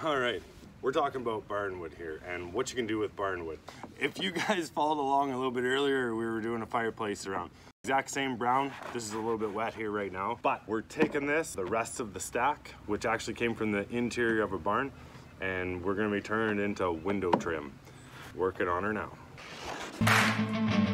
All right, we're talking about barnwood here and what you can do with barnwood. If you guys followed along a little bit earlier, we were doing a fireplace around. Exact same brown. This is a little bit wet here right now, but we're taking this, the rest of the stack, which actually came from the interior of a barn, and we're gonna be turning it into window trim. Working on her now.